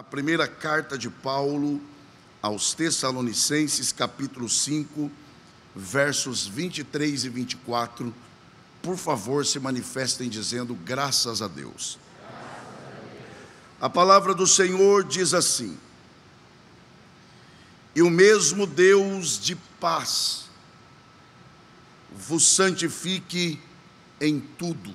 primeira carta de Paulo aos Tessalonicenses, capítulo 5, versos 23 e 24. Por favor, se manifestem dizendo graças a Deus. A palavra do Senhor diz assim: e o mesmo Deus de paz vos santifique em tudo,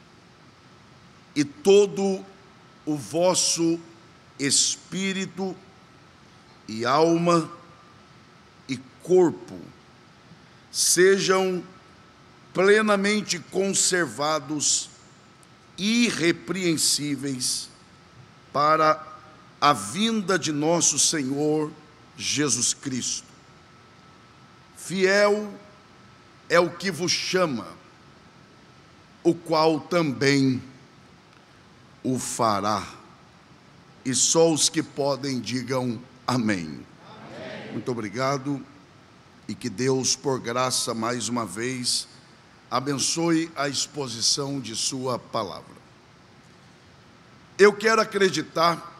e todo o vosso espírito e alma e corpo sejam plenamente conservados, irrepreensíveis, para a vinda de nosso Senhor Jesus Cristo. Fiel é o que vos chama, o qual também o fará. E só os que podem digam amém. Amém. Muito obrigado, e que Deus, por graça, mais uma vez, abençoe a exposição de sua palavra. Eu quero acreditar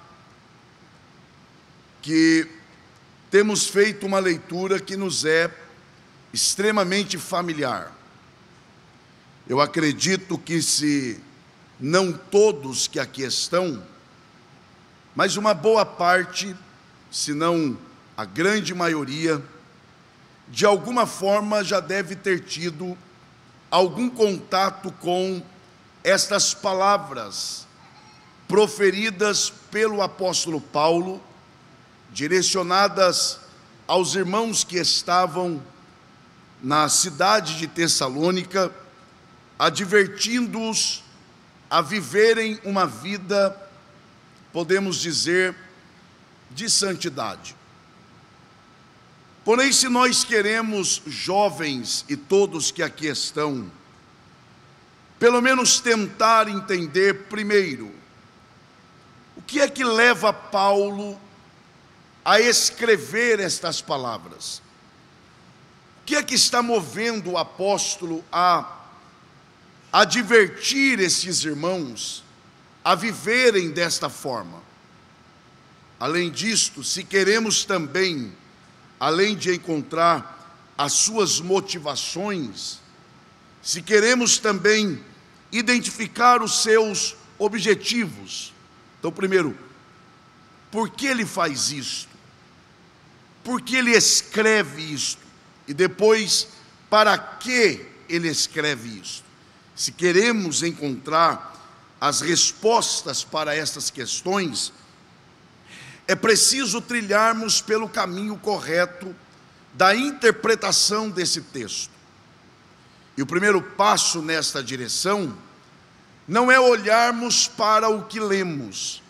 que temos feito uma leitura que nos é extremamente familiar. Eu acredito que, se não todos que aqui estão, mas uma boa parte, se não a grande maioria, de alguma forma já deve ter tido algum contato com estas palavras proferidas pelo apóstolo Paulo, direcionadas aos irmãos que estavam na cidade de Tessalônica, advertindo-os a viverem uma vida, podemos dizer, de santidade. Porém, se nós queremos, jovens e todos que aqui estão, pelo menos tentar entender primeiro, o que é que leva Paulo a escrever estas palavras? O que é que está movendo o apóstolo a advertir esses irmãos a viverem desta forma? Além disto, se queremos também, além de encontrar as suas motivações, se queremos também identificar os seus objetivos. Então, primeiro, por que ele faz isto? Por que ele escreve isto? E depois, para que ele escreve isto? Se queremos encontrar as respostas para estas questões, é preciso trilharmos pelo caminho correto da interpretação desse texto. E o primeiro passo nesta direção não é olharmos para o que lemos.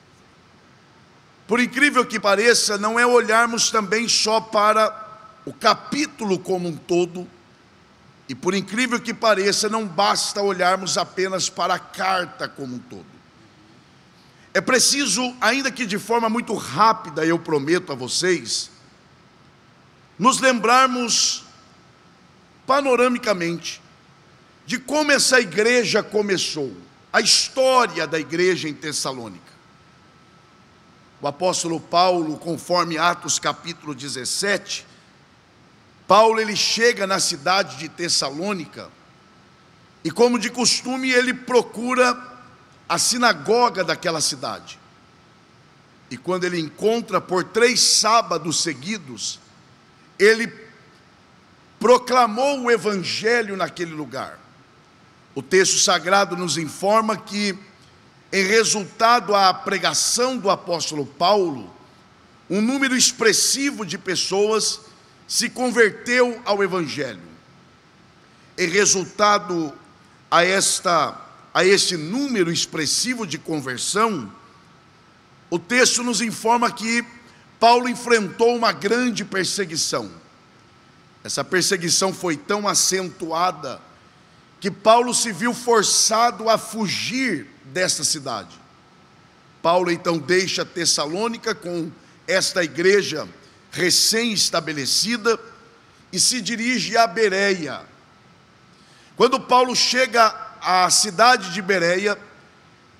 Por incrível que pareça, não é olharmos também só para o capítulo como um todo. E por incrível que pareça, não basta olharmos apenas para a carta como um todo. É preciso, ainda que de forma muito rápida, eu prometo a vocês, nos lembrarmos panoramicamente de como essa igreja começou, a história da igreja em Tessalônica. O apóstolo Paulo, conforme Atos capítulo 17, Paulo ele chega na cidade de Tessalônica e, como de costume, ele procura a sinagoga daquela cidade. E quando ele encontra, por 3 sábados seguidos, ele proclamou o evangelho naquele lugar. O texto sagrado nos informa que, em resultado à pregação do apóstolo Paulo, um número expressivo de pessoas se converteu ao evangelho. Em resultado a este número expressivo de conversão, o texto nos informa que Paulo enfrentou uma grande perseguição. Essa perseguição foi tão acentuada que Paulo se viu forçado a fugir desta cidade. Paulo então deixa Tessalônica com esta igreja recém-estabelecida e se dirige a Bereia. Quando Paulo chega à cidade de Bereia,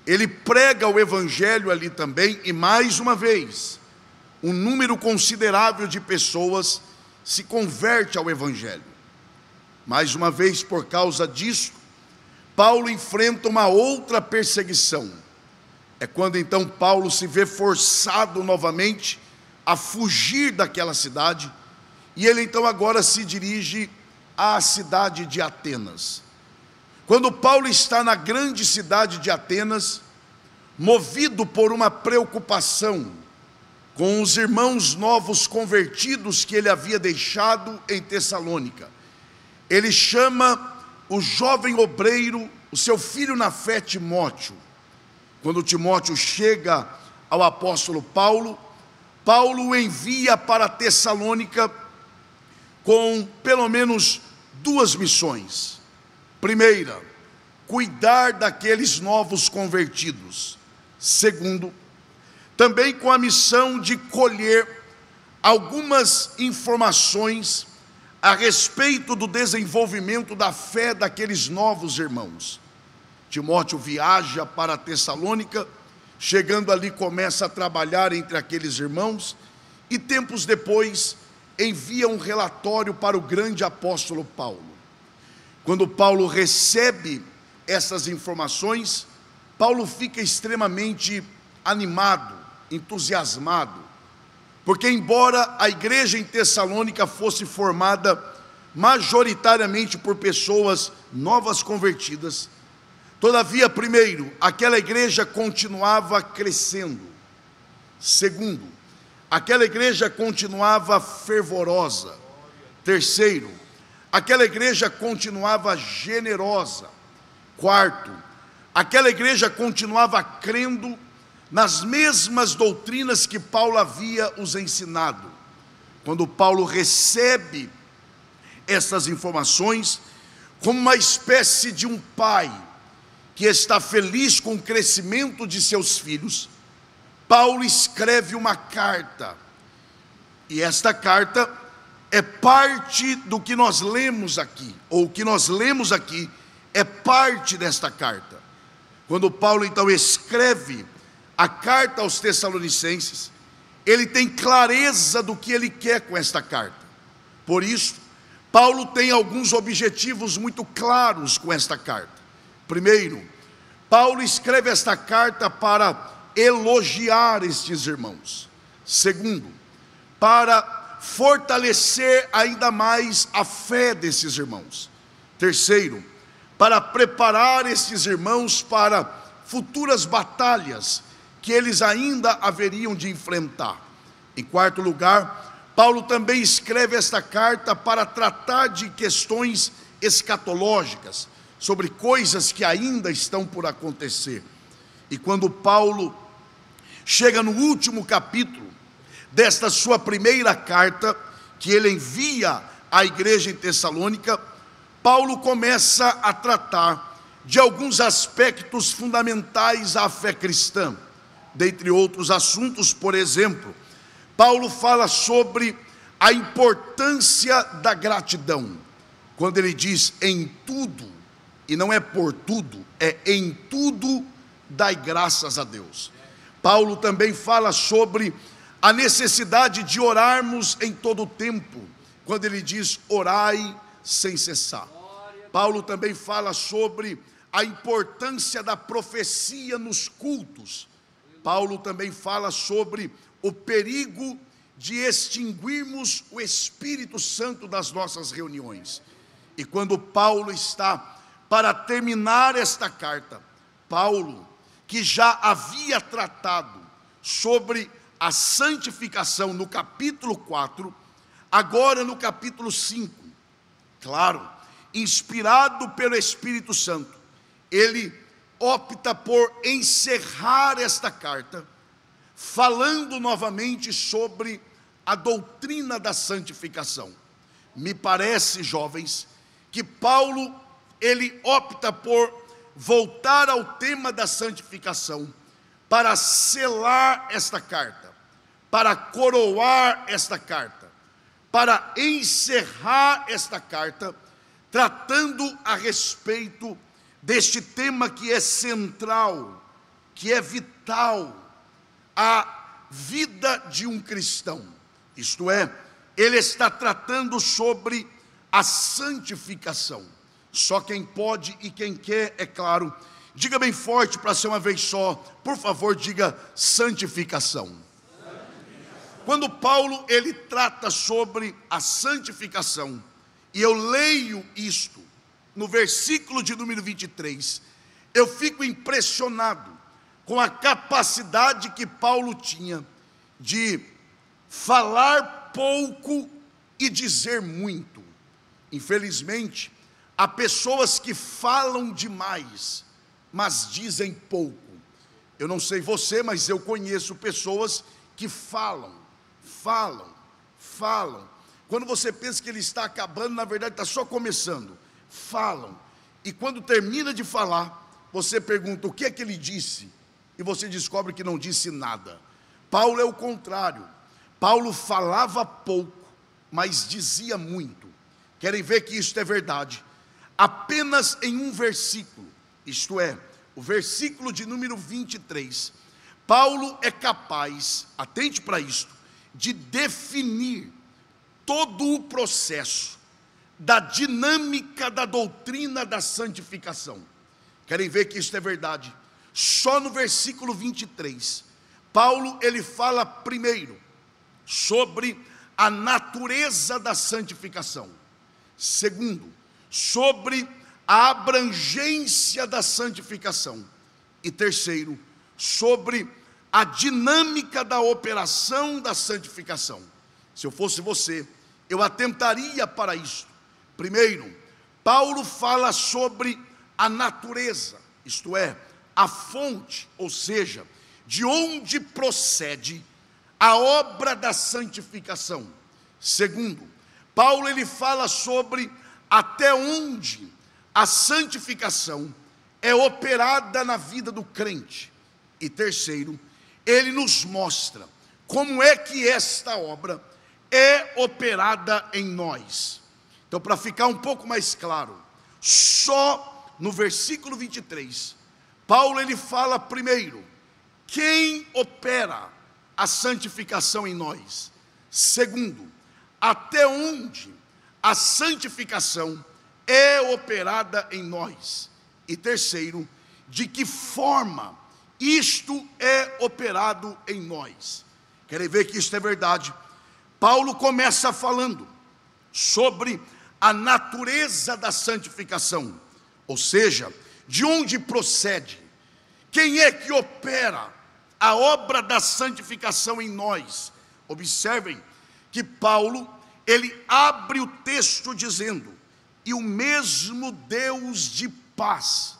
ele prega o evangelho ali também, e mais uma vez, um número considerável de pessoas se converte ao evangelho. Mais uma vez, por causa disso, Paulo enfrenta uma outra perseguição. É quando então Paulo se vê forçado novamente a fugir daquela cidade, e ele então agora se dirige à cidade de Atenas. Quando Paulo está na grande cidade de Atenas, movido por uma preocupação com os irmãos novos convertidos que ele havia deixado em Tessalônica, ele chama o jovem obreiro, o seu filho na fé, Timóteo. Quando Timóteo chega ao apóstolo Paulo, Paulo o envia para Tessalônica com pelo menos duas missões. Primeira, cuidar daqueles novos convertidos. Segundo, também com a missão de colher algumas informações a respeito do desenvolvimento da fé daqueles novos irmãos. Timóteo viaja para Tessalônica, chegando ali começa a trabalhar entre aqueles irmãos, e tempos depois envia um relatório para o grande apóstolo Paulo. Quando Paulo recebe essas informações, Paulo fica extremamente animado, entusiasmado, porque embora a igreja em Tessalônica fosse formada majoritariamente por pessoas novas convertidas, todavia, primeiro, aquela igreja continuava crescendo. Segundo, aquela igreja continuava fervorosa. Terceiro, aquela igreja continuava generosa. Quarto, aquela igreja continuava crendo nas mesmas doutrinas que Paulo havia os ensinado. Quando Paulo recebe essas informações, como uma espécie de um pai que está feliz com o crescimento de seus filhos, Paulo escreve uma carta, e esta carta é parte do que nós lemos aqui, ou o que nós lemos aqui é parte desta carta. Quando Paulo então escreve a carta aos Tessalonicenses, ele tem clareza do que ele quer com esta carta. Por isso, Paulo tem alguns objetivos muito claros com esta carta. Primeiro, Paulo escreve esta carta para elogiar estes irmãos. Segundo, para fortalecer ainda mais a fé desses irmãos. Terceiro, para preparar estes irmãos para futuras batalhas que eles ainda haveriam de enfrentar. Em quarto lugar, Paulo também escreve esta carta para tratar de questões escatológicas, sobre coisas que ainda estão por acontecer. E quando Paulo chega no último capítulo desta sua primeira carta, que ele envia à igreja em Tessalônica, Paulo começa a tratar de alguns aspectos fundamentais à fé cristã. Dentre outros assuntos, por exemplo, Paulo fala sobre a importância da gratidão, quando ele diz em tudo, e não é por tudo, é em tudo dai graças a Deus. Paulo também fala sobre a necessidade de orarmos em todo o tempo, quando ele diz orai sem cessar. Paulo também fala sobre a importância da profecia nos cultos. Paulo também fala sobre o perigo de extinguirmos o Espírito Santo das nossas reuniões. E quando Paulo está para terminar esta carta, Paulo, que já havia tratado sobre a santificação no capítulo 4, agora no capítulo 5, claro, inspirado pelo Espírito Santo, ele opta por encerrar esta carta, falando novamente sobre a doutrina da santificação. Me parece, jovens, que Paulo, ele opta por voltar ao tema da santificação, para selar esta carta, para coroar esta carta, para encerrar esta carta, tratando a respeito deste tema que é central que é vital à vida de um cristão. Isto é, ele está tratando sobre a santificação. Só quem pode e quem quer, é claro. Diga bem forte para ser uma vez só, por favor, diga santificação. Quando Paulo ele trata sobre a santificação, e eu leio isto no versículo de número 23, eu fico impressionado com a capacidade que Paulo tinha de falar pouco e dizer muito. Infelizmente, há pessoas que falam demais, mas dizem pouco. Eu não sei você, mas eu conheço pessoas que falam. Quando você pensa que ele está acabando, na verdade está só começando. Falam. E quando termina de falar, você pergunta o que é que ele disse, e você descobre que não disse nada. Paulo é o contrário. Paulo falava pouco, mas dizia muito. Querem ver que isto é verdade? Apenas em um versículo, isto é, o versículo de número 23, Paulo é capaz, atente para isto, de definir todo o processo da dinâmica da doutrina da santificação. Querem ver que isto é verdade? Só no versículo 23, Paulo ele fala primeiro sobre a natureza da santificação. Segundo, sobre a abrangência da santificação. E terceiro, sobre a dinâmica da operação da santificação. Se eu fosse você, eu atentaria para isso. Primeiro, Paulo fala sobre a natureza, isto é, a fonte, ou seja, de onde procede a obra da santificação. Segundo, Paulo ele fala sobre até onde a santificação é operada na vida do crente. E terceiro, ele nos mostra como é que esta obra é operada em nós. Então, para ficar um pouco mais claro, só no versículo 23, Paulo ele fala primeiro, quem opera a santificação em nós. Segundo, até onde a santificação é operada em nós. E terceiro, de que forma isto é operado em nós. Querem ver que isto é verdade? Paulo começa falando sobre a natureza da santificação, ou seja, de onde procede, quem é que opera a obra da santificação em nós. Observem que Paulo, ele abre o texto dizendo, e o mesmo Deus de paz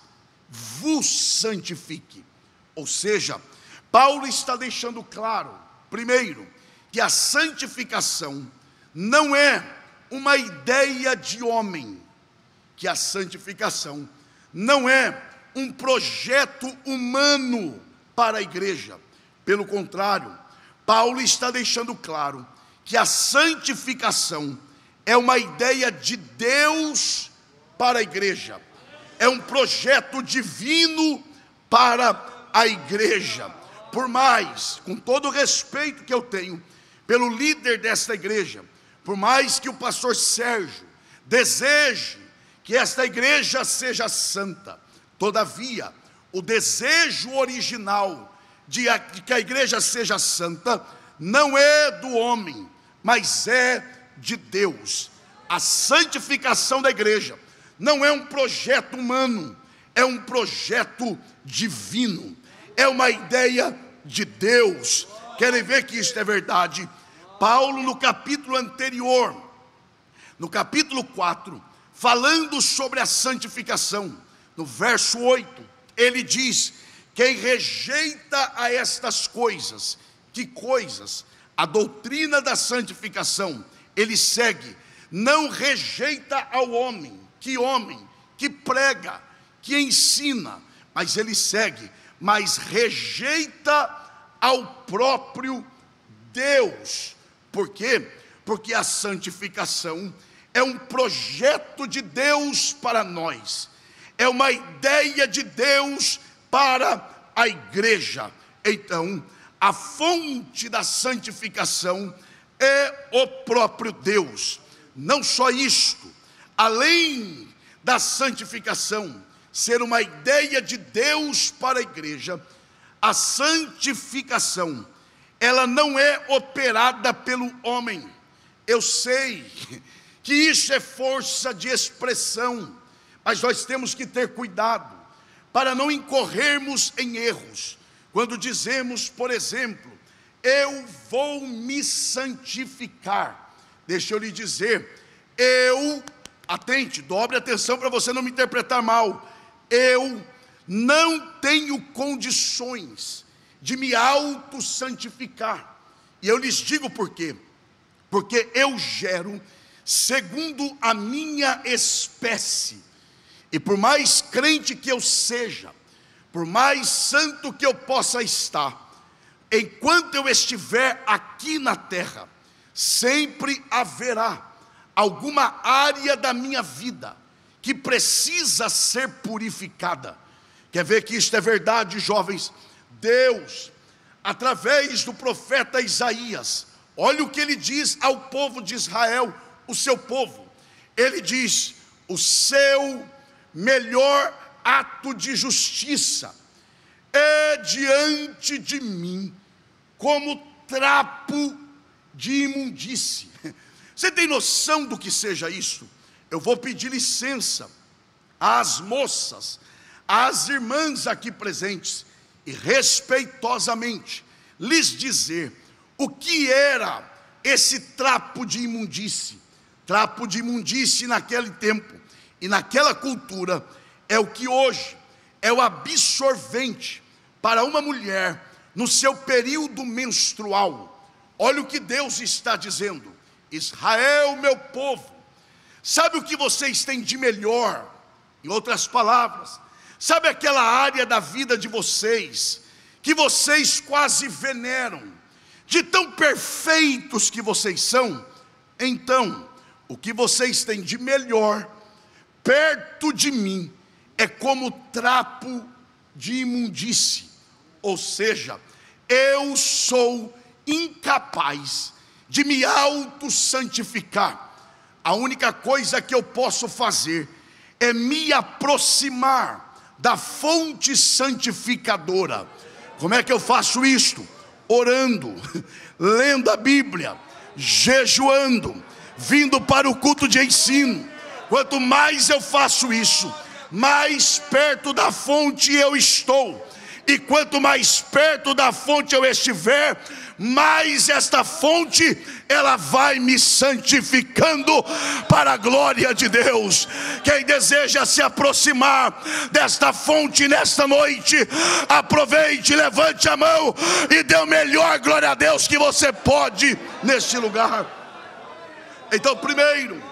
vos santifique. Ou seja, Paulo está deixando claro, primeiro, que a santificação não é uma ideia de homem, que a santificação não é um projeto humano para a igreja. Pelo contrário, Paulo está deixando claro que a santificação é uma ideia de Deus para a igreja, é um projeto divino para a igreja. Por mais, com todo o respeito que eu tenho pelo líder desta igreja, por mais que o pastor Sérgio deseje que esta igreja seja santa, todavia, o desejo original de que a igreja seja santa não é do homem, mas é de Deus. A santificação da igreja não é um projeto humano, é um projeto divino, é uma ideia de Deus. Querem ver que isto é verdade? Paulo, no capítulo anterior, no capítulo 4, falando sobre a santificação, no verso 8, ele diz, quem rejeita a estas coisas, que coisas? A doutrina da santificação, ele segue, não rejeita ao homem que prega, que ensina, mas ele segue, mas rejeita ao próprio Deus. Por quê? Porque a santificação é um projeto de Deus para nós, é uma ideia de Deus para a igreja. Então, a fonte da santificação é o próprio Deus. Não só isto, além da santificação ser uma ideia de Deus para a igreja, a santificação, ela não é operada pelo homem. Eu sei que isso é força de expressão, mas nós temos que ter cuidado para não incorrermos em erros. Quando dizemos, por exemplo, eu vou me santificar, deixa eu lhe dizer, atente, dobre atenção para você não me interpretar mal, eu não tenho condições de me auto-santificar. E eu lhes digo por quê. Porque eu gero segundo a minha espécie. E por mais crente que eu seja, por mais santo que eu possa estar, enquanto eu estiver aqui na terra, sempre haverá alguma área da minha vida que precisa ser purificada. Quer ver que isto é verdade, jovens? Deus, através do profeta Isaías, olha o que ele diz ao povo de Israel, o seu povo. Ele diz: o seu melhor ato de justiça é diante de mim como trapo de imundície. Você tem noção do que seja isso? Eu vou pedir licença às moças, às irmãs aqui presentes, e respeitosamente lhes dizer o que era esse trapo de imundície. Trapo de imundície naquele tempo e naquela cultura é o que hoje é o absorvente para uma mulher no seu período menstrual. Olha o que Deus está dizendo: Israel, meu povo, sabe o que vocês têm de melhor? Em outras palavras, sabe aquela área da vida de vocês que vocês quase veneram, de tão perfeitos que vocês são? Então, o que vocês têm de melhor perto de mim é como trapo de imundície. Ou seja, eu sou incapaz de me auto-santificar. A única coisa que eu posso fazer é me aproximar da fonte santificadora. Como é que eu faço isto? Orando, lendo a Bíblia, jejuando, vindo para o culto de ensino. Quanto mais eu faço isso, mais perto da fonte eu estou. E quanto mais perto da fonte eu estiver, mais esta fonte, ela vai me santificando para a glória de Deus. Quem deseja se aproximar desta fonte nesta noite, aproveite, levante a mão e dê o melhor glória a Deus que você pode neste lugar. Então, primeiro,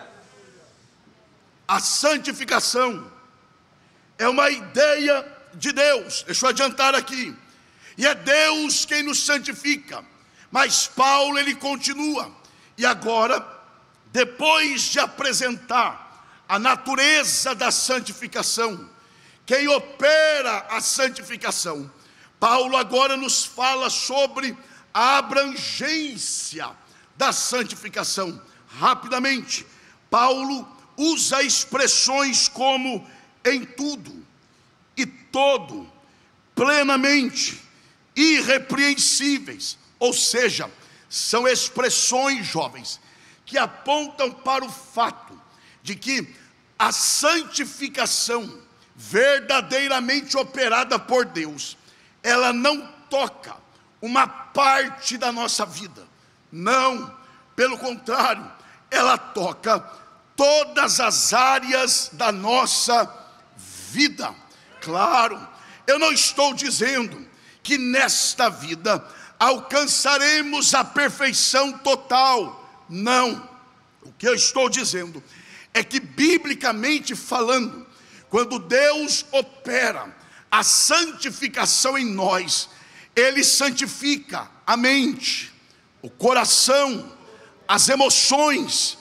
a santificação é uma ideia de Deus. Deixa eu adiantar aqui. E é Deus quem nos santifica. Mas Paulo, ele continua. E agora, depois de apresentar a natureza da santificação, quem opera a santificação, Paulo agora nos fala sobre a abrangência da santificação. Rapidamente, Paulo usa expressões como em tudo e todo, plenamente, irrepreensíveis. Ou seja, são expressões, jovens, que apontam para o fato de que a santificação verdadeiramente operada por Deus, ela não toca uma parte da nossa vida. Não, pelo contrário, ela toca todas as áreas da nossa vida. Claro, eu não estou dizendo que nesta vida alcançaremos a perfeição total. Não. O que eu estou dizendo é que, biblicamente falando, quando Deus opera a santificação em nós, Ele santifica a mente, o coração, as emoções,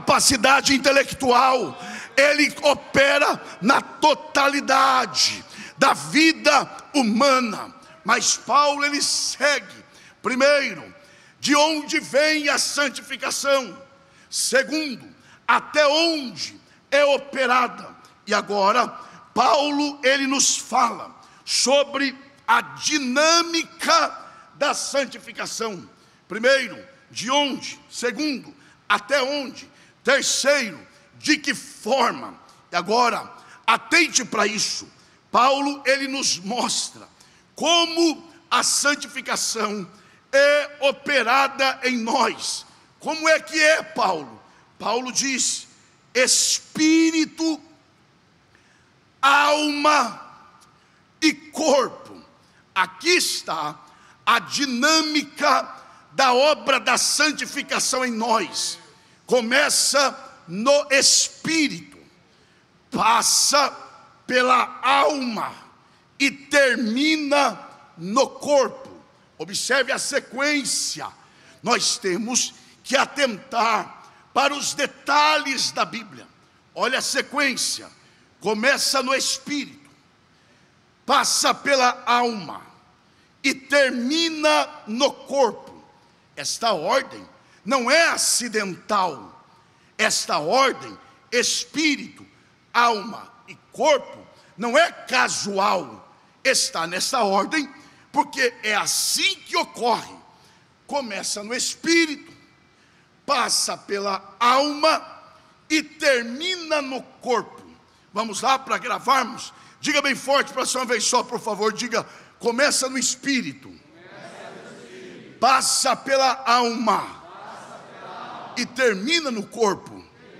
capacidade intelectual. Ele opera na totalidade da vida humana. Mas Paulo, ele segue, primeiro, de onde vem a santificação. Segundo, até onde é operada. E agora, Paulo, ele nos fala sobre a dinâmica da santificação. Primeiro, de onde. Segundo, até onde. Terceiro, de que forma. E agora, atente para isso. Paulo, ele nos mostra como a santificação é operada em nós. Como é que é, Paulo? Paulo diz: espírito, alma e corpo. Aqui está a dinâmica da obra da santificação em nós. Começa no espírito, passa pela alma e termina no corpo. Observe a sequência. Nós temos que atentar para os detalhes da Bíblia. Olha a sequência. Começa no espírito, passa pela alma e termina no corpo. Esta ordem não é acidental. Esta ordem, espírito, alma e corpo, não é casual. Está nessa ordem porque é assim que ocorre. Começa no espírito, passa pela alma e termina no corpo. Vamos lá para gravarmos? Diga bem forte para só uma vez só, por favor. Diga: começa no espírito, passa pela alma e termina no corpo.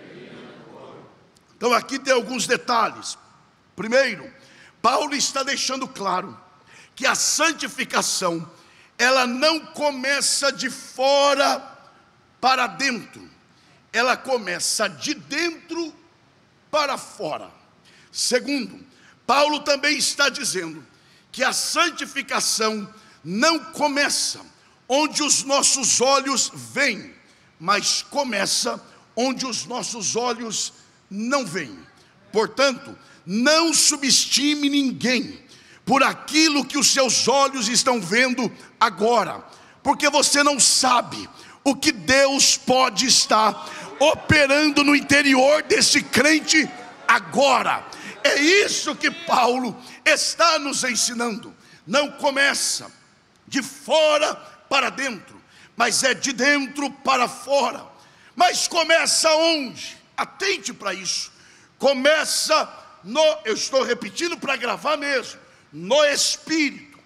Então aqui tem alguns detalhes. Primeiro, Paulo está deixando claro que a santificação, ela não começa de fora para dentro, ela começa de dentro para fora. Segundo, Paulo também está dizendo que a santificação não começa onde os nossos olhos veem, mas começa onde os nossos olhos não veem. Portanto, não subestime ninguém por aquilo que os seus olhos estão vendo agora, porque você não sabe o que Deus pode estar operando no interior desse crente agora. É isso que Paulo está nos ensinando. Não começa de fora para dentro, mas é de dentro para fora. Mas começa onde? Atente para isso. Começa no, eu estou repetindo para gravar mesmo, no espírito,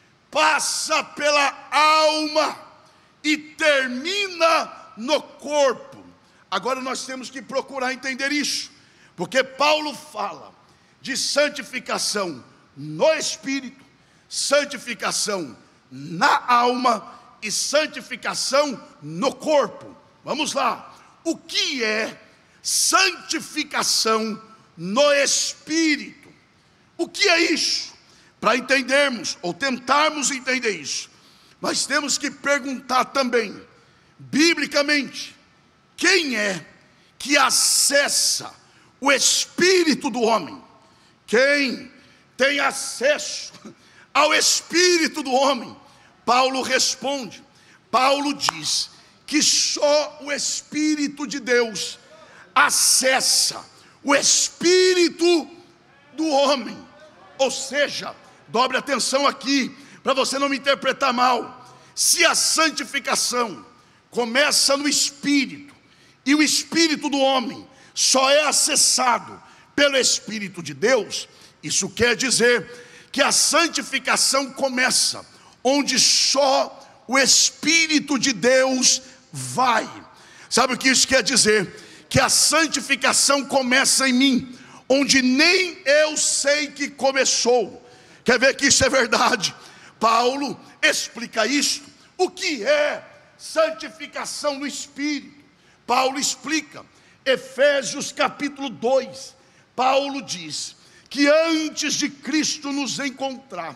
passa pela alma e termina no corpo. Agora nós temos que procurar entender isso, porque Paulo fala de santificação no espírito, santificação na alma e santificação no corpo. Vamos lá. O que é santificação no espírito? O que é isso? Para entendermos ou tentarmos entender isso, nós temos que perguntar também, biblicamente, quem é que acessa o espírito do homem? Quem tem acesso ao espírito do homem? Paulo responde. Paulo diz que só o Espírito de Deus acessa o espírito do homem. Ou seja, dobre atenção aqui, para você não me interpretar mal. Se a santificação começa no espírito, e o espírito do homem só é acessado pelo Espírito de Deus, isso quer dizer que a santificação começa onde só o Espírito de Deus vai. Sabe o que isso quer dizer? Que a santificação começa em mim, onde nem eu sei que começou. Quer ver que isso é verdade? Paulo explica isto. O que é santificação no Espírito? Paulo explica. Efésios capítulo 2. Paulo diz que antes de Cristo nos encontrar,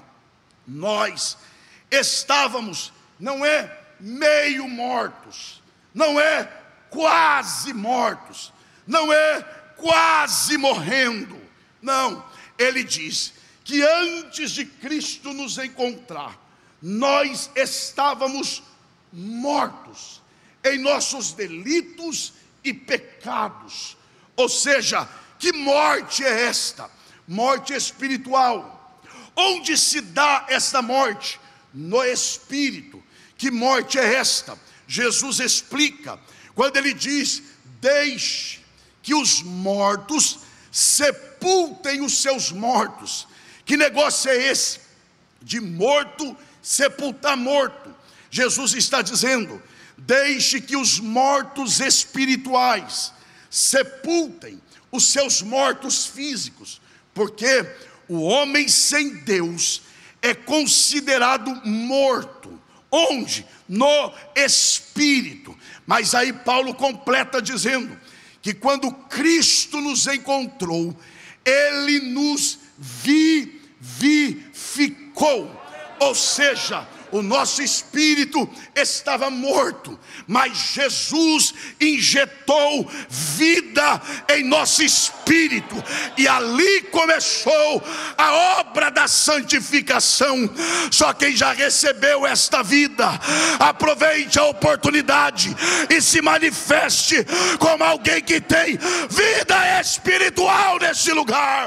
nós estávamos, não é meio mortos, não é quase mortos, não é quase morrendo, não, ele diz que antes de Cristo nos encontrar, nós estávamos mortos em nossos delitos e pecados. Ou seja, que morte é esta? Morte espiritual. Onde se dá esta morte? No espírito. Que morte é esta? Jesus explica, quando ele diz: deixe que os mortos sepultem os seus mortos. Que negócio é esse? De morto sepultar morto. Jesus está dizendo: deixe que os mortos espirituais sepultem os seus mortos físicos, porque o homem sem Deus é considerado morto. Onde? No espírito. Mas aí Paulo completa dizendo que quando Cristo nos encontrou, Ele nos vivificou. Ou seja, o nosso espírito estava morto, mas Jesus injetou vida em nosso espírito, e ali começou a obra da santificação. Só quem já recebeu esta vida, aproveite a oportunidade e se manifeste como alguém que tem vida espiritual nesse lugar.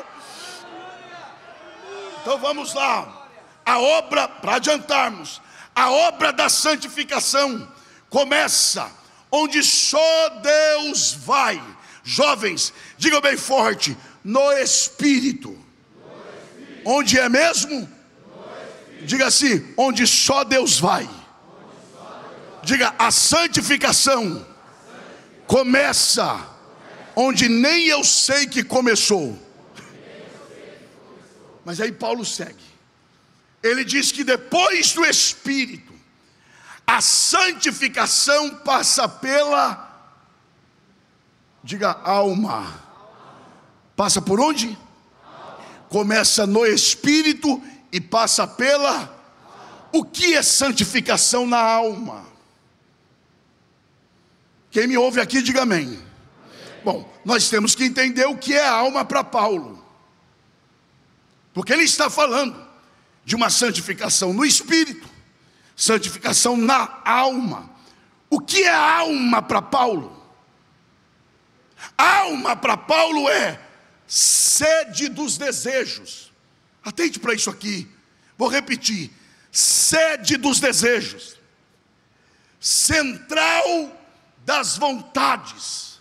Então vamos lá. A obra, para adiantarmos, a obra da santificação começa onde só Deus vai. Jovens, digam bem forte: no Espírito. Onde é mesmo? Diga assim: onde só Deus vai. Diga: a santificação começa onde nem eu sei que começou. Mas aí Paulo segue. Ele diz que depois do Espírito, a santificação passa pela, diga, alma. Passa por onde? Começa no Espírito e passa pela. O que é santificação na alma? Quem me ouve aqui, diga amém. Bom, nós temos que entender o que é alma para Paulo, porque ele está falando de uma santificação no espírito, santificação na alma. O que é alma para Paulo? Alma para Paulo é sede dos desejos. Atente para isso aqui, vou repetir: sede dos desejos, central das vontades,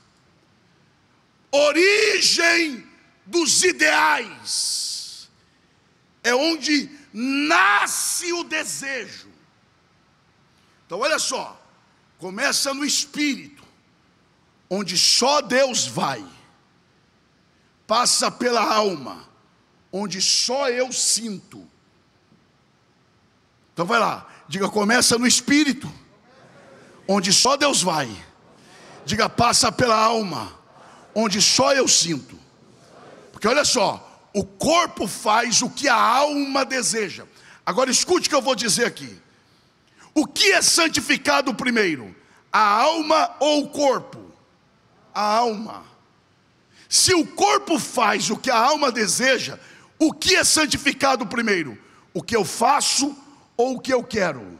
origem dos ideais, é onde nasce o desejo. Então olha só, começa no espírito, onde só Deus vai, passa pela alma, onde só eu sinto. Então vai lá, diga: começa no espírito, onde só Deus vai. Diga: passa pela alma, onde só eu sinto. Porque olha só, o corpo faz o que a alma deseja. Agora escute o que eu vou dizer aqui. O que é santificado primeiro? A alma ou o corpo? A alma. Se o corpo faz o que a alma deseja, o que é santificado primeiro? O que eu faço ou o que eu quero?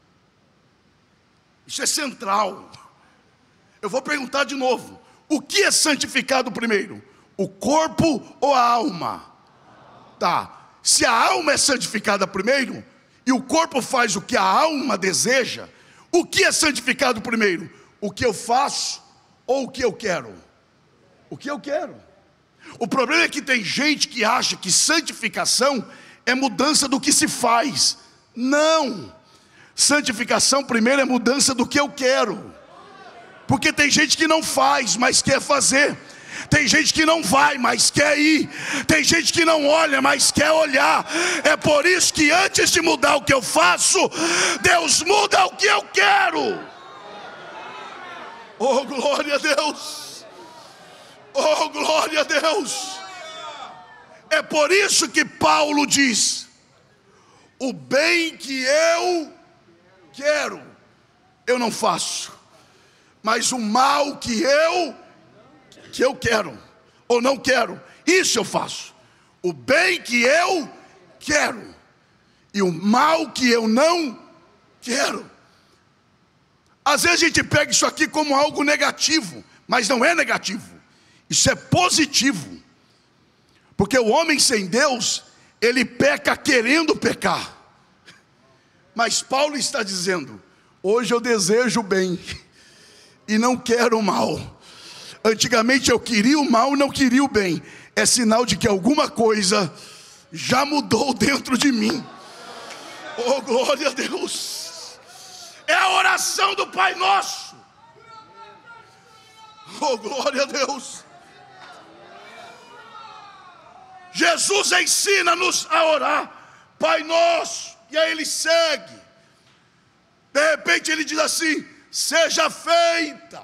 Isso é central. Eu vou perguntar de novo: o que é santificado primeiro? O corpo ou a alma? Tá. Se a alma é santificada primeiro e o corpo faz o que a alma deseja, o que é santificado primeiro? O que eu faço ou o que eu quero? O que eu quero. O problema é que tem gente que acha que santificação é mudança do que se faz. Não. Santificação primeiro é mudança do que eu quero. Porque tem gente que não faz, mas quer fazer. Tem gente que não vai, mas quer ir. Tem gente que não olha, mas quer olhar. É por isso que antes de mudar o que eu faço, Deus muda o que eu quero. Oh, glória a Deus. Oh, glória a Deus. É por isso que Paulo diz: o bem que eu quero, eu não faço, mas o mal que eu quero ou não quero, isso eu faço. O bem que eu quero e o mal que eu não quero. Às vezes a gente pega isso aqui como algo negativo, mas não é negativo, isso é positivo. Porque o homem sem Deus, ele peca querendo pecar. Mas Paulo está dizendo: hoje eu desejo o bem e não quero o mal. Antigamente eu queria o mal e não queria o bem. É sinal de que alguma coisa já mudou dentro de mim. Oh, glória a Deus! É a oração do Pai Nosso. Oh, glória a Deus! Jesus ensina-nos a orar, Pai Nosso, e aí ele segue. De repente ele diz assim: seja feita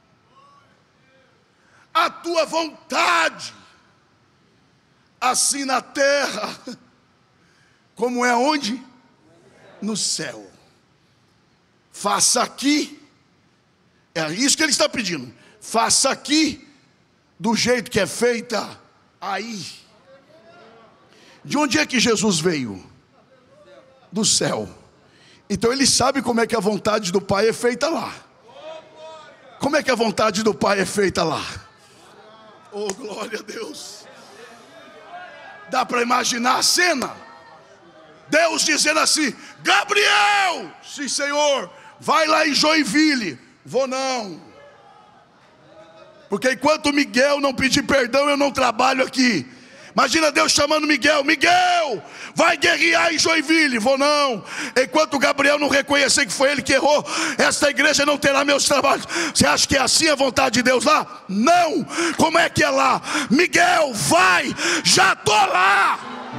a tua vontade, assim na terra, como é onde? No céu. Faça aqui, é isso que ele está pedindo, faça aqui, do jeito que é feita aí. De onde é que Jesus veio? Do céu. Então ele sabe como é que a vontade do Pai é feita lá. Como é que a vontade do Pai é feita lá? Oh, glória a Deus! Dá para imaginar a cena? Deus dizendo assim: Gabriel, sim Senhor, vai lá em Joinville. Vou não, porque enquanto Miguel não pedir perdão, eu não trabalho aqui. Imagina Deus chamando Miguel: Miguel, vai guerrear em Joinville. Vou não. Enquanto Gabriel não reconhecer que foi ele que errou, esta igreja não terá meus trabalhos. Você acha que é assim a vontade de Deus lá? Não. Como é que é lá? Miguel, vai, já estou lá.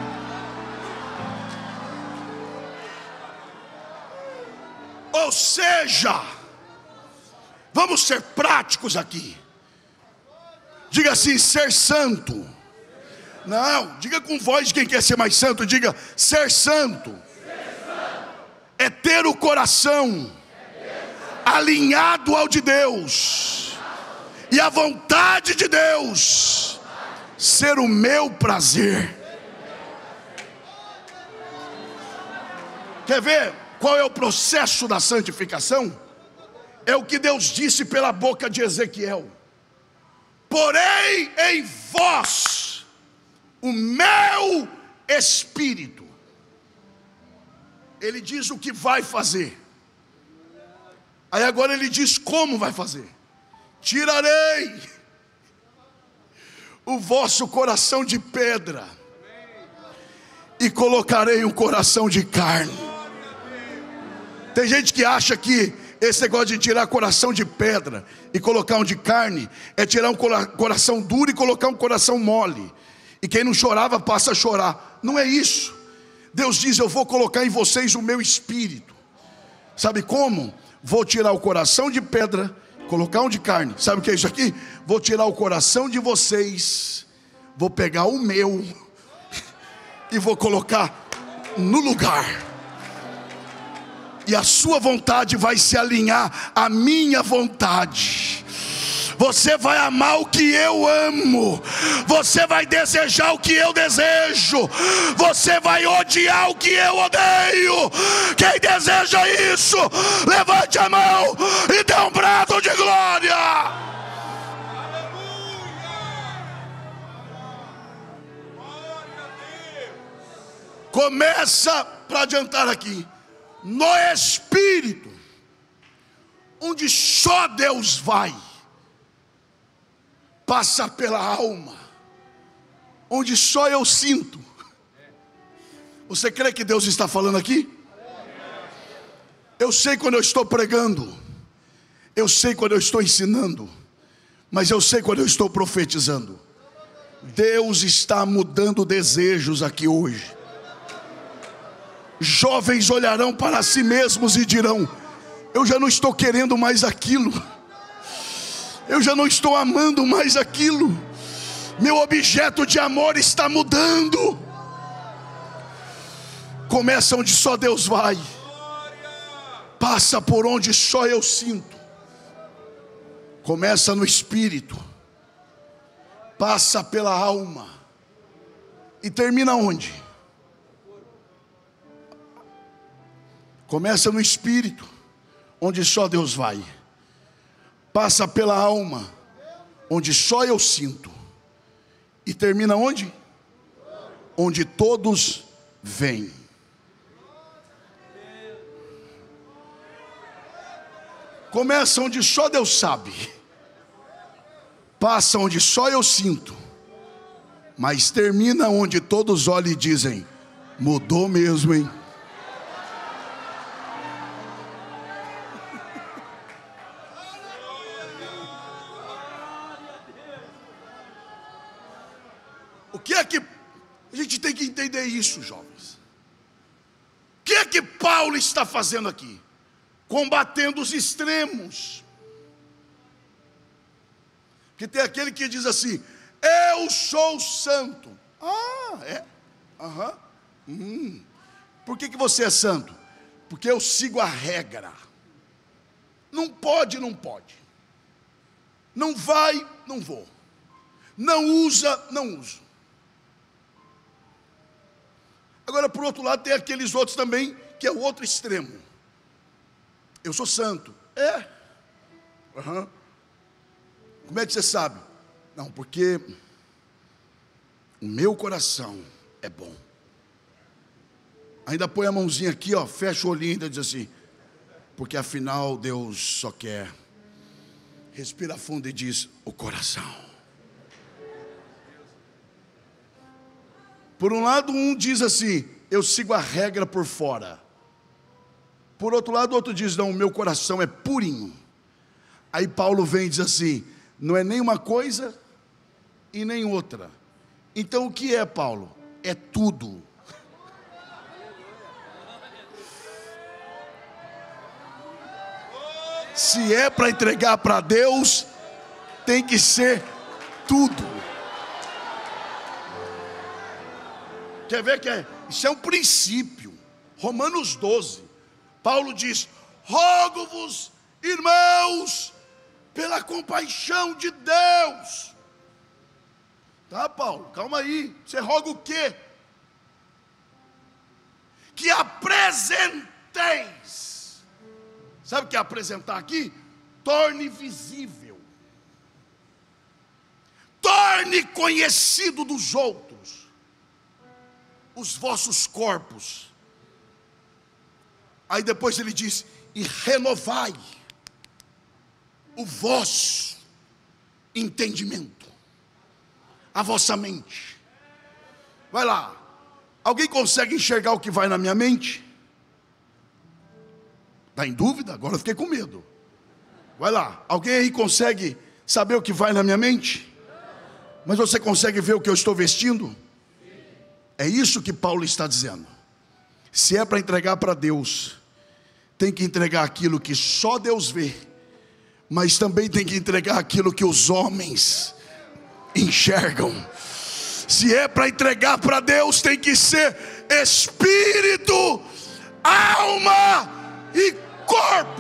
Ou seja, vamos ser práticos aqui. Diga assim: ser santo. Não, diga com voz de quem quer ser mais santo. Diga: ser santo é ter o coração alinhado ao de Deus, e a vontade de Deus ser o meu prazer. Quer ver qual é o processo da santificação? É o que Deus disse pela boca de Ezequiel: porém em vós o meu Espírito. Ele diz o que vai fazer. Aí agora ele diz como vai fazer: tirarei o vosso coração de pedra e colocarei um coração de carne. Tem gente que acha que esse negócio de tirar coração de pedra e colocar um de carne é tirar um coração duro e colocar um coração mole. E quem não chorava passa a chorar. Não é isso. Deus diz: eu vou colocar em vocês o meu Espírito. Sabe como? Vou tirar o coração de pedra, colocar um de carne. Sabe o que é isso aqui? Vou tirar o coração de vocês, vou pegar o meu e vou colocar no lugar. E a sua vontade vai se alinhar à minha vontade. Você vai amar o que eu amo, você vai desejar o que eu desejo, você vai odiar o que eu odeio. Quem deseja isso, levante a mão e dê um brado de glória. Começa, para adiantar aqui, no Espírito, onde só Deus vai. Passa pela alma, onde só eu sinto. Você crê que Deus está falando aqui? Eu sei quando eu estou pregando, eu sei quando eu estou ensinando, mas eu sei quando eu estou profetizando. Deus está mudando desejos aqui hoje. Jovens olharão para si mesmos e dirão: eu já não estou querendo mais aquilo, eu já não estou amando mais aquilo, meu objeto de amor está mudando. Começa onde só Deus vai, passa por onde só eu sinto, começa no Espírito, passa pela alma e termina onde? Começa no espírito, onde só Deus vai. Passa pela alma, onde só eu sinto. E termina onde? Onde todos veem. Começa onde só Deus sabe. Passa onde só eu sinto. Mas termina onde todos olham e dizem: mudou mesmo, hein? O que é que a gente tem que entender isso, jovens? O que é que Paulo está fazendo aqui? Combatendo os extremos. Porque tem aquele que diz assim: eu sou santo. Ah, é? Aham. Por que você é santo? Porque eu sigo a regra. Não pode, não pode. Não vai, não vou. Não usa, não uso. Agora, por outro lado, tem aqueles outros também, que é o outro extremo. Eu sou santo. É? Aham. Como é que você sabe? Não, porque o meu coração é bom. Ainda põe a mãozinha aqui, ó, fecha o olhinho e ainda diz assim: porque afinal Deus só quer. Respira fundo e diz: o coração. Por um lado, um diz assim: eu sigo a regra por fora. Por outro lado, o outro diz: não, o meu coração é purinho. Aí Paulo vem e diz assim: não é nem uma coisa e nem outra. Então o que é, Paulo? É tudo. Se é para entregar para Deus, tem que ser tudo. Quer ver que isso é um princípio. Romanos 12, Paulo diz: rogo-vos, irmãos, pela compaixão de Deus. Tá, Paulo, calma aí. Você roga o quê? Que apresenteis. Sabe o que é apresentar aqui? Torne visível. Torne conhecido dos outros os vossos corpos. Aí depois ele diz: e renovai o vosso entendimento, a vossa mente. Vai lá. Alguém consegue enxergar o que vai na minha mente? Está em dúvida? Agora eu fiquei com medo. Vai lá. Alguém aí consegue saber o que vai na minha mente? Mas você consegue ver o que eu estou vestindo? É isso que Paulo está dizendo. Se é para entregar para Deus, tem que entregar aquilo que só Deus vê, mas também tem que entregar aquilo que os homens enxergam. Se é para entregar para Deus, tem que ser espírito, alma e corpo.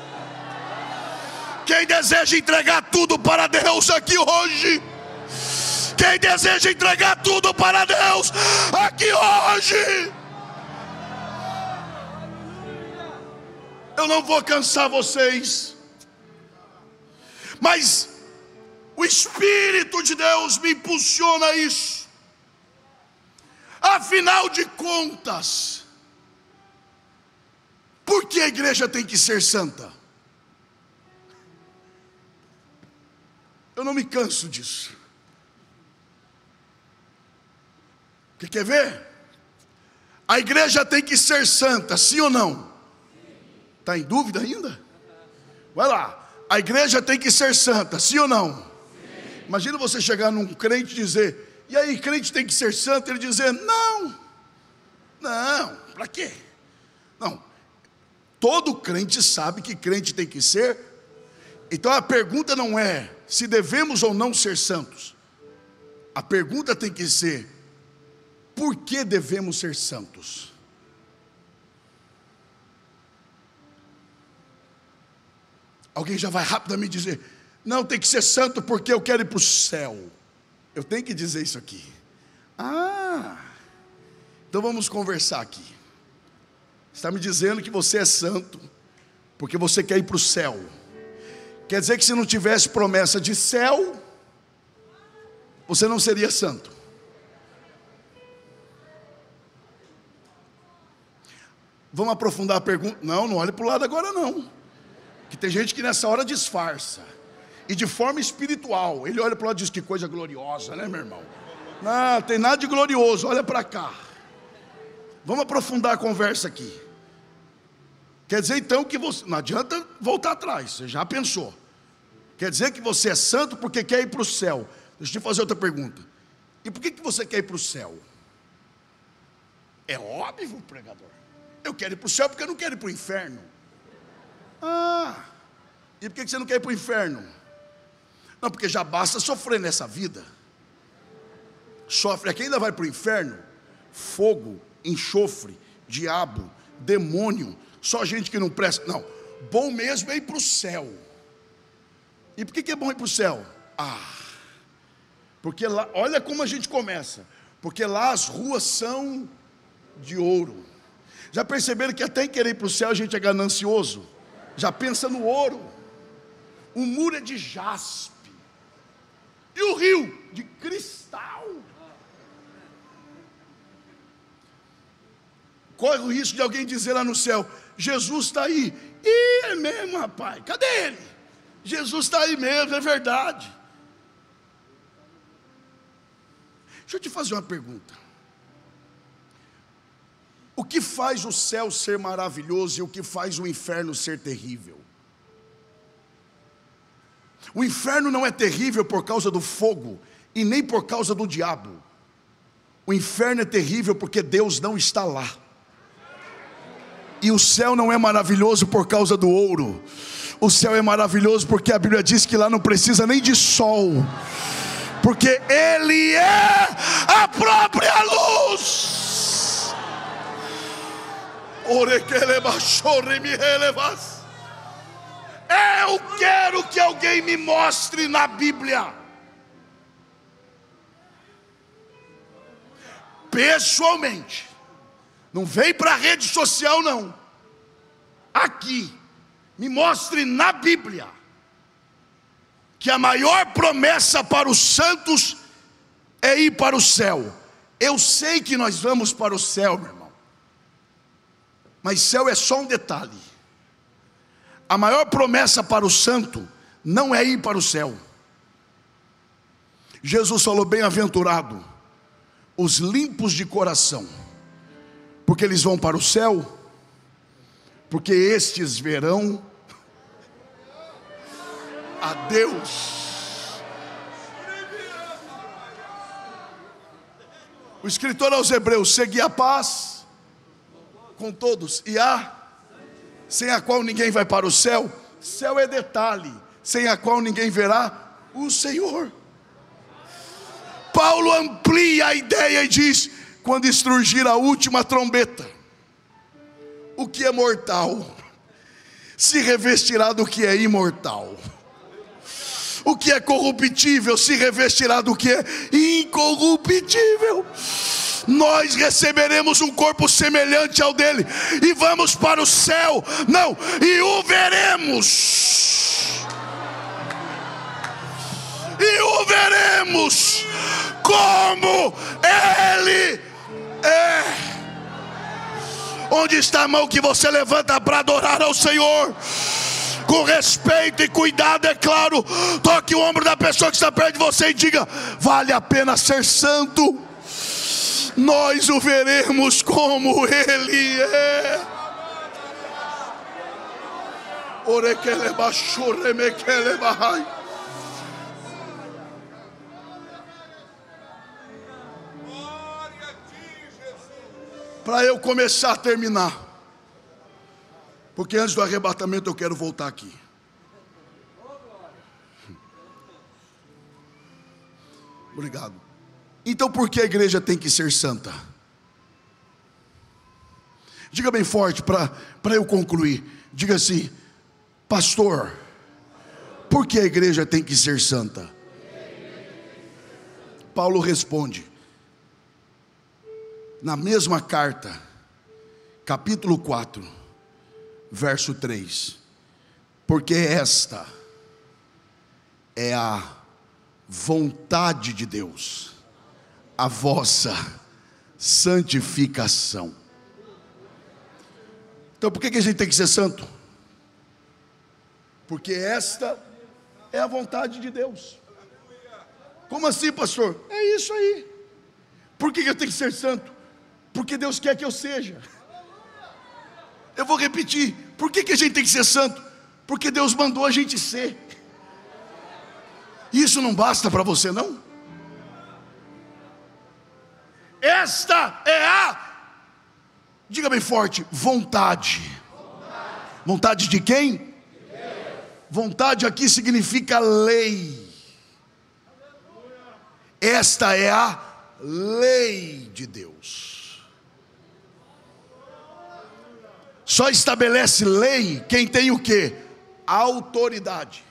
Quem deseja entregar tudo para Deus aqui hoje? Quem deseja entregar tudo para Deus aqui hoje? Eu não vou cansar vocês, mas o Espírito de Deus me impulsiona a isso. Afinal de contas, por que a igreja tem que ser santa? Eu não me canso disso. Quer ver? A igreja tem que ser santa, sim ou não? Está em dúvida ainda? Vai lá. A igreja tem que ser santa, sim ou não? Sim. Imagina você chegar num crente e dizer: e aí, crente tem que ser santo? Ele dizer: não, para quê? Não, todo crente sabe que crente tem que ser. Então a pergunta não é se devemos ou não ser santos. A pergunta tem que ser: por que devemos ser santos? Alguém já vai rapidamente dizer: não, tem que ser santo porque eu quero ir para o céu. Eu tenho que dizer isso aqui. Então vamos conversar aqui. Está me dizendo que você é santo porque você quer ir para o céu. Quer dizer que se não tivesse promessa de céu, você não seria santo. Vamos aprofundar a pergunta? Não olhe para o lado agora não. Que tem gente que nessa hora disfarça. E de forma espiritual, ele olha para o lado e diz: que coisa gloriosa, né, meu irmão? Não, tem nada de glorioso, olha para cá. Vamos aprofundar a conversa aqui. Quer dizer então que você, não adianta voltar atrás, você já pensou. Quer dizer que você é santo porque quer ir para o céu. Deixa eu te fazer outra pergunta. E por que você quer ir para o céu? É óbvio, pregador. Eu quero ir para o céu porque eu não quero ir para o inferno. E por que você não quer ir para o inferno? Não, porque já basta sofrer nessa vida. Sofre, aqui ainda vai para o inferno. Fogo, enxofre, diabo, demônio, só gente que não presta. Não, bom mesmo é ir para o céu. E por que é bom ir para o céu? Porque lá, olha como a gente começa. Porque lá as ruas são de ouro. Já perceberam que até em querer ir para o céu a gente é ganancioso? Já pensa no ouro. O muro é de jaspe. E o rio? De cristal. Corre o risco de alguém dizer lá no céu: Jesus está aí. Ih, é mesmo, rapaz, cadê ele? Jesus está aí mesmo, é verdade. Deixa eu te fazer uma pergunta. O que faz o céu ser maravilhoso e o que faz o inferno ser terrível? O inferno não é terrível por causa do fogo e nem por causa do diabo. O inferno é terrível porque Deus não está lá. E o céu não é maravilhoso por causa do ouro. O céu é maravilhoso porque a Bíblia diz que lá não precisa nem de sol, porque Ele é a própria luz. Eu quero que alguém me mostre na Bíblia, pessoalmente, não vem para a rede social não, aqui, me mostre na Bíblia, que a maior promessa para os santos é ir para o céu. Eu sei que nós vamos para o céu, meu irmão, mas céu é só um detalhe. A maior promessa para o santo não é ir para o céu. Jesus falou: bem-aventurado os limpos de coração, porque eles vão para o céu, porque estes verão a Deus. O escritor aos Hebreus: segui a paz com todos e sem a qual ninguém vai para o céu. Céu é detalhe, sem a qual ninguém verá o Senhor. Paulo amplia a ideia e diz: quando estrugir a última trombeta, o que é mortal se revestirá do que é imortal. O que é corruptível se revestirá do que é incorruptível. Nós receberemos um corpo semelhante ao dele e vamos para o céu. Não, e o veremos. E o veremos como ele é. Onde está a mão que você levanta para adorar ao Senhor? Com respeito e cuidado, é claro. Toque o ombro da pessoa que está perto de você e diga: vale a pena ser santo. Nós o veremos como ele é. Para eu começar a terminar, porque antes do arrebatamento eu quero voltar aqui. Obrigado. Então por que a igreja tem que ser santa? Diga bem forte para eu concluir. Diga assim: pastor, por que a igreja tem que ser santa? Paulo responde na mesma carta capítulo 4, verso 3. Porque esta é a vontade de Deus, a vossa santificação. Então por que a gente tem que ser santo? Porque esta é a vontade de Deus. Como assim, pastor? É isso aí. Por que eu tenho que ser santo? Porque Deus quer que eu seja. Eu vou repetir. Por que a gente tem que ser santo? Porque Deus mandou a gente ser. Isso não basta para você, não? Esta é a, diga bem forte, vontade. Vontade de quem? De Deus. Vontade aqui significa lei. Esta é a lei de Deus. Só estabelece lei quem tem o quê? Autoridade.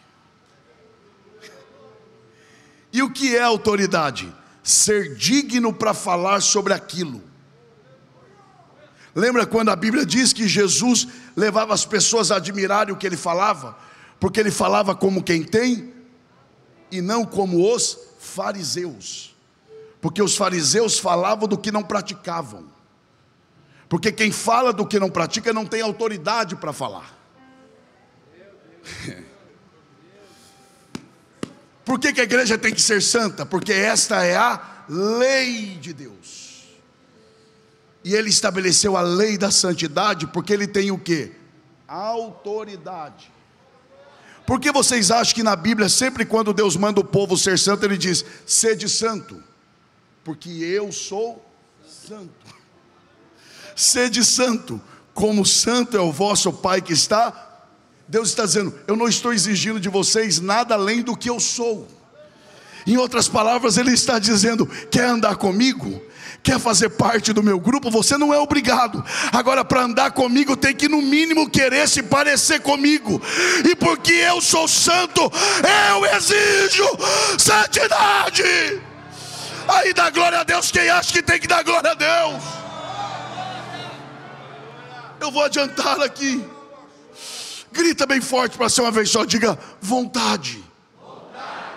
E o que é autoridade? Ser digno para falar sobre aquilo. Lembra quando a Bíblia diz que Jesus levava as pessoas a admirarem o que ele falava? Porque ele falava como quem tem e não como os fariseus. Porque os fariseus falavam do que não praticavam. Porque quem fala do que não pratica não tem autoridade para falar. Por que a igreja tem que ser santa? Porque esta é a lei de Deus. E ele estabeleceu a lei da santidade porque ele tem o quê? Autoridade. Por que vocês acham que na Bíblia sempre quando Deus manda o povo ser santo, ele diz, sede santo, porque eu sou santo. Sede santo, como santo é o vosso Pai que está. Deus está dizendo, eu não estou exigindo de vocês nada além do que eu sou. Em outras palavras, ele está dizendo, quer andar comigo? Quer fazer parte do meu grupo? Você não é obrigado. Agora, para andar comigo, tem que no mínimo querer se parecer comigo. E porque eu sou santo, eu exijo santidade. Aí dá glória a Deus quem acha que tem que dar glória a Deus. Eu vou adiantar aqui. Grita bem forte para ser uma vez só, diga vontade. Vontade.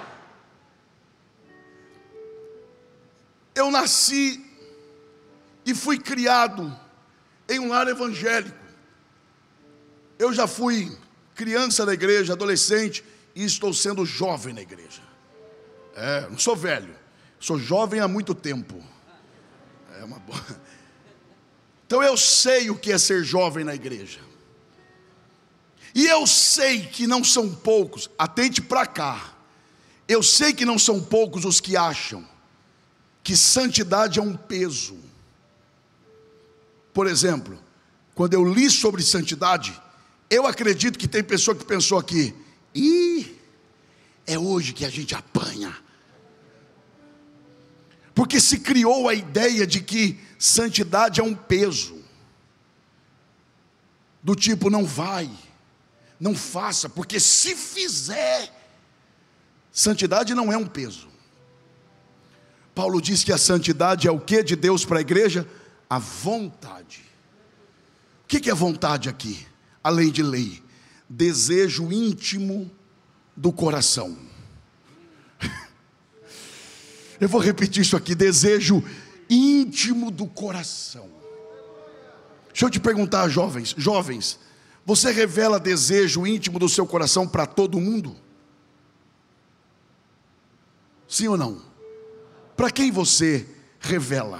Eu nasci e fui criado em um lar evangélico. Eu já fui criança na igreja, adolescente, e estou sendo jovem na igreja. Não sou velho, sou jovem há muito tempo. É uma boa. Então eu sei o que é ser jovem na igreja. E eu sei que não são poucos, atente para cá. Eu sei que não são poucos os que acham que santidade é um peso. Por exemplo, quando eu li sobre santidade, eu acredito que tem pessoa que pensou aqui, é hoje que a gente apanha. Porque se criou a ideia de que santidade é um peso. Do tipo, não vai. Não faça, porque se fizer, santidade não é um peso. Paulo diz que a santidade é o que de Deus para a igreja? A vontade. O que é vontade aqui? Além de lei, desejo íntimo do coração. Eu vou repetir isso aqui, desejo íntimo do coração. Deixa eu te perguntar, jovens, você revela desejo íntimo do seu coração para todo mundo? Sim ou não? Para quem você revela?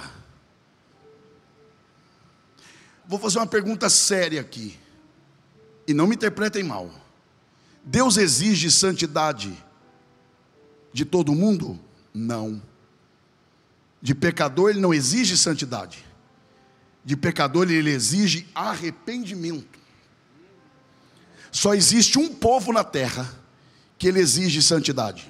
Vou fazer uma pergunta séria aqui, e não me interpretem mal. Deus exige santidade de todo mundo? Não. De pecador ele não exige santidade. De pecador ele exige arrependimento. Só existe um povo na terra que ele exige santidade.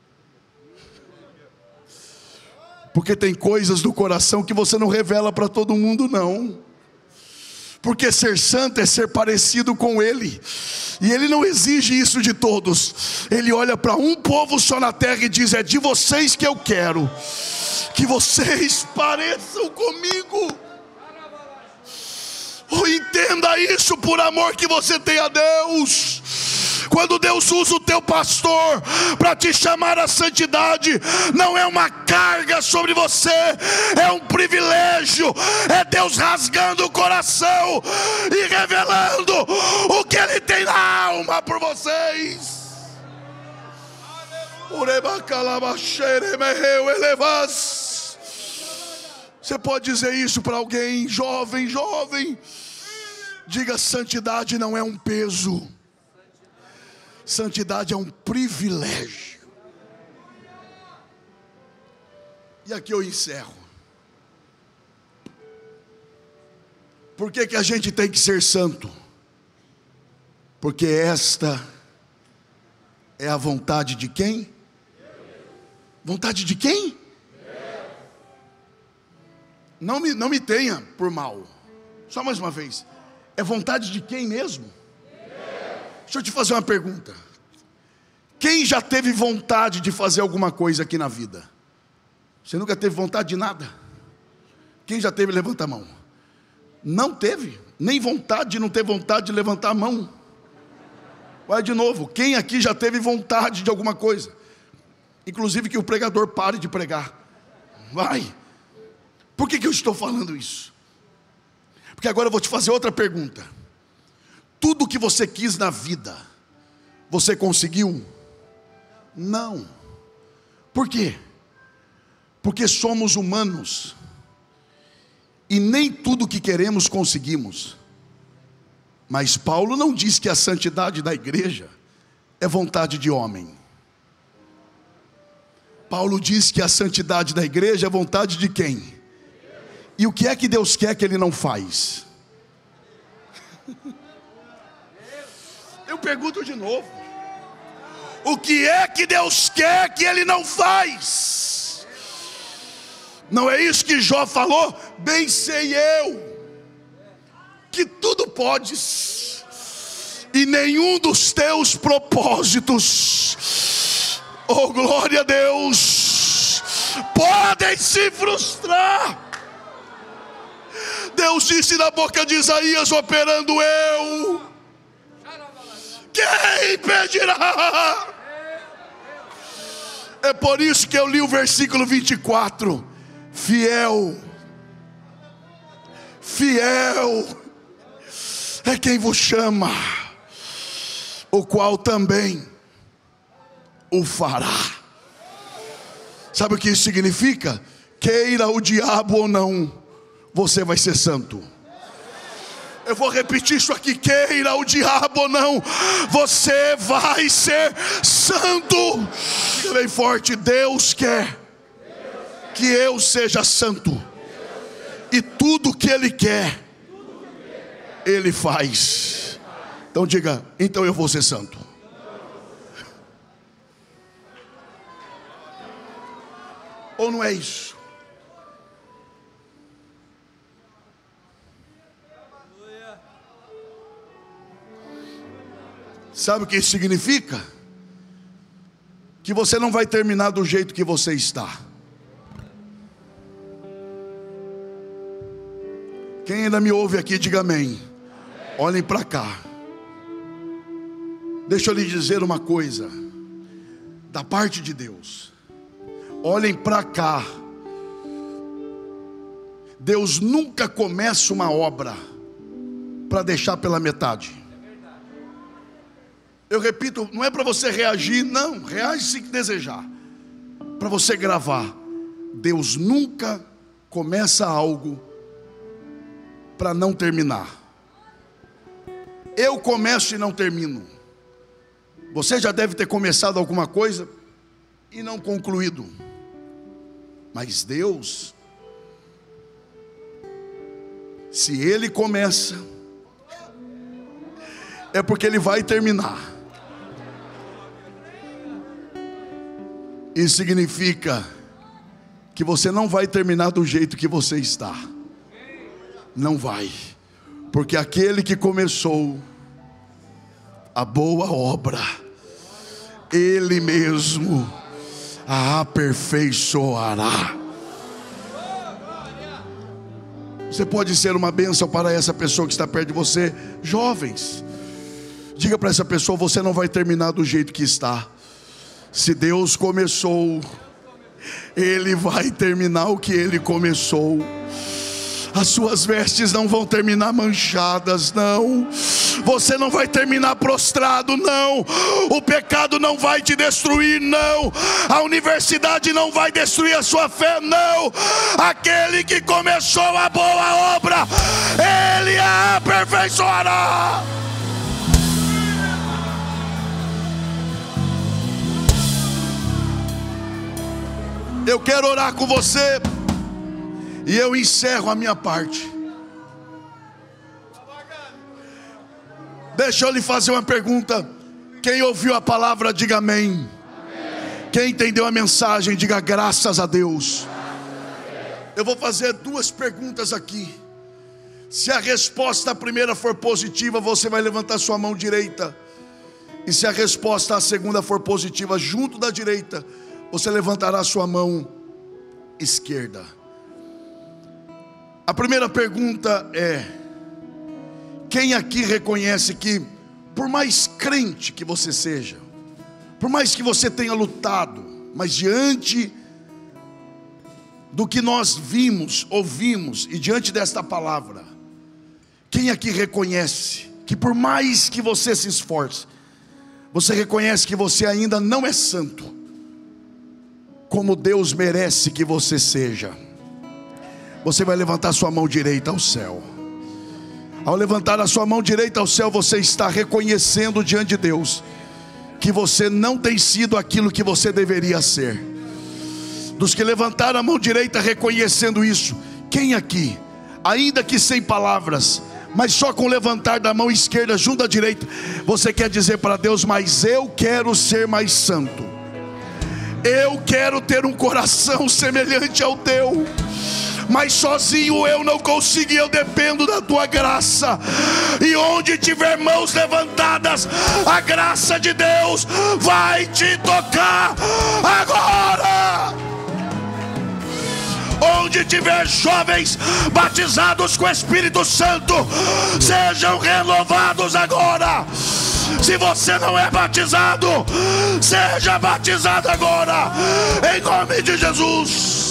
Porque tem coisas do coração que você não revela para todo mundo, não. Porque ser santo é ser parecido com ele. E ele não exige isso de todos. Ele olha para um povo só na terra e diz, é de vocês que eu quero que vocês pareçam comigo. Oh, entenda isso por amor que você tem a Deus. Quando Deus usa o teu pastor para te chamar à santidade, não é uma carga sobre você, é um privilégio. É Deus rasgando o coração e revelando o que Ele tem na alma por vocês. Você pode dizer isso para alguém, jovem, diga: santidade não é um peso, santidade é um privilégio. E aqui eu encerro. Por que a gente tem que ser santo? Porque esta é a vontade de quem? Vontade de quem? Não me tenha por mal. Só mais uma vez. É vontade de quem mesmo? Deixa eu te fazer uma pergunta. Quem já teve vontade de fazer alguma coisa aqui na vida? Você nunca teve vontade de nada? Quem já teve, levanta a mão. Não teve, nem vontade de não ter vontade de levantar a mão. Vai de novo. Quem aqui já teve vontade de alguma coisa? Inclusive que o pregador pare de pregar. Vai. Por que eu estou falando isso? Porque agora eu vou te fazer outra pergunta. Tudo que você quis na vida, você conseguiu? Não. Por quê? Porque somos humanos e nem tudo que queremos conseguimos. Mas Paulo não diz que a santidade da igreja é vontade de homem. Paulo diz que a santidade da igreja é vontade de quem? E o que é que Deus quer que Ele não faz? Eu pergunto de novo. O que é que Deus quer que Ele não faz? Não é isso que Jó falou? Bem sei eu que tudo podes, e nenhum dos teus propósitos, oh glória a Deus, podem se frustrar. Deus disse na boca de Isaías: operando eu, quem impedirá? É por isso que eu li o versículo 24. Fiel é quem vos chama, o qual também o fará. Sabe o que isso significa? Queira o diabo ou não, você vai ser santo. Eu vou repetir isso aqui: queira o diabo ou não, você vai ser santo. Diga bem forte: Deus quer que eu seja santo, e tudo que Ele quer, Ele faz. Então diga: então eu vou ser santo. Ou não é isso? Sabe o que isso significa? Que você não vai terminar do jeito que você está. Quem ainda me ouve aqui, diga amém. Olhem para cá. Deixa eu lhe dizer uma coisa, da parte de Deus. Olhem para cá. Deus nunca começa uma obra para deixar pela metade. Eu repito, não é para você reagir, não, reage se desejar. Para você gravar. Deus nunca começa algo para não terminar. Eu começo e não termino. Você já deve ter começado alguma coisa e não concluído. Mas Deus, se Ele começa, é porque Ele vai terminar. Isso significa que você não vai terminar do jeito que você está. Não vai. Porque aquele que começou a boa obra, Ele mesmo a aperfeiçoará. Você pode ser uma bênção para essa pessoa que está perto de você. Jovens, diga para essa pessoa: você não vai terminar do jeito que está. Se Deus começou, Ele vai terminar o que Ele começou. As suas vestes não vão terminar manchadas, não. Você não vai terminar prostrado, não. O pecado não vai te destruir, não. A universidade não vai destruir a sua fé, não. Aquele que começou a boa obra, Ele a aperfeiçoará. Eu quero orar com você e eu encerro a minha parte. Deixa eu lhe fazer uma pergunta. Quem ouviu a palavra, diga amém. Quem entendeu a mensagem, diga graças a Deus. Eu vou fazer duas perguntas aqui. Se a resposta à primeira for positiva, você vai levantar sua mão direita. E se a resposta à segunda for positiva, junto da direita, você levantará sua mão esquerda. A primeira pergunta é: quem aqui reconhece que, por mais crente que você seja, por mais que você tenha lutado, mas diante do que nós vimos, ouvimos, e diante desta palavra, quem aqui reconhece que, por mais que você se esforce, você reconhece que você ainda não é santo como Deus merece que você seja? Você vai levantar sua mão direita ao céu. Ao levantar a sua mão direita ao céu, você está reconhecendo diante de Deus que você não tem sido aquilo que você deveria ser. Dos que levantaram a mão direita reconhecendo isso, quem aqui, ainda que sem palavras, mas só com levantar da mão esquerda junto à direita, você quer dizer para Deus: mas eu quero ser mais santo, eu quero ter um coração semelhante ao teu, mas sozinho eu não consigo, eu dependo da tua graça. E onde tiver mãos levantadas, a graça de Deus vai te tocar agora. Onde tiver jovens batizados com o Espírito Santo, sejam renovados agora. Se você não é batizado, seja batizado agora, em nome de Jesus.